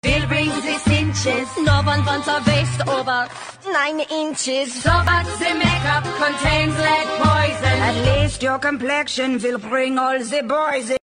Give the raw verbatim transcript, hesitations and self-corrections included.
will bring the cinches. No one wants a waist over nine inches. So but the makeup contains lead poison. At least your complexion will bring all the boys